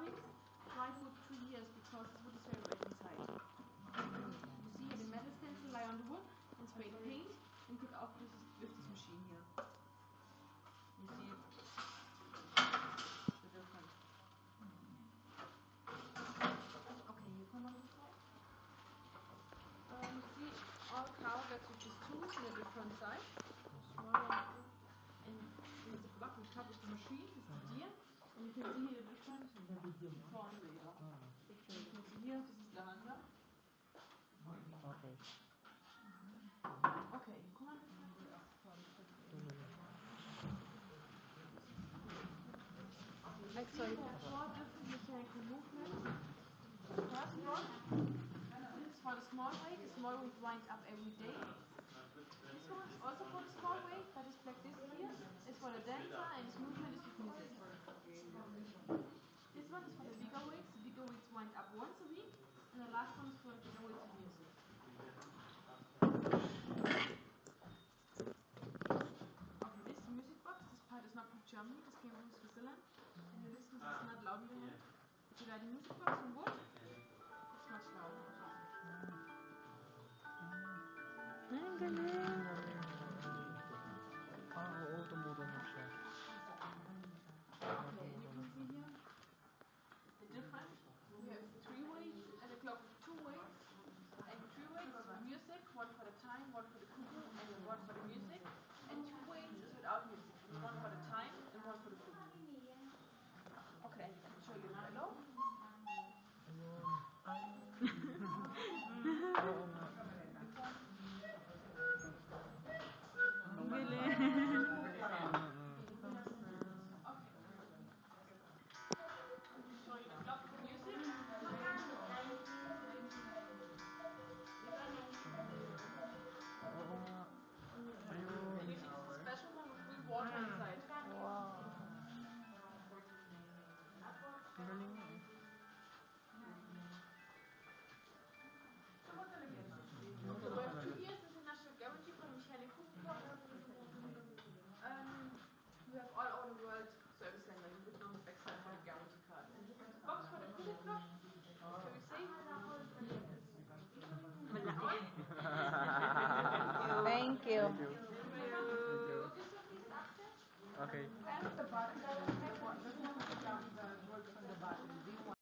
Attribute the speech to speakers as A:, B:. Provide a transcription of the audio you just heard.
A: ones, dry wood 2 years because the wood is very wet inside. You see the metal stencil lie on the wood and spray the paint and get off with this machine here. You see the difference. Okay, you come on this side. You see all cow gets with these tools in a different size. Small one. And it's a block we cut with the machine, it's the deer. And you can see here the difference before and later. You can see here, this is lavender.
B: Okay.
A: Okay, you come on this side. So you have 4 different mechanical movements. The first one, this is for the small weight. The small weight winds up every day. This one is also for the small weight, but it's like this here. It's for the dancer, and this movement is with music. This one is for the bigger weights. The bigger weights wind up once a week, and the last one is for the bigger weights with music. Okay, this is the music box. This part is not from Germany. This came from Switzerland. And you listen, this is not loud in the hand. If you got a music box from wood, it's much louder.
B: Ang galing! Oo, tumulong siya.
A: Okay, and you can see here the difference. We have 3 weights and a clock with 2 weights. And 3 weights is for music, 1 for the time, 1 for the cuckoo, and 1 for the music. And 2 weights is without music. 1 for the time and 1 for the cuckoo. Okay, I can show you the fellow.
B: Oo nga. Ang galing!
A: Show you the clock for music.
B: Oo nga. Ayun.
A: Music is a special one with real water inside.
B: Wow! Ang galing nga.